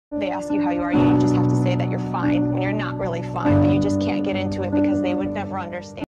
They ask you how you are, you just have to say that you're fine when you're not really fine, but you just can't get into it because they would never understand.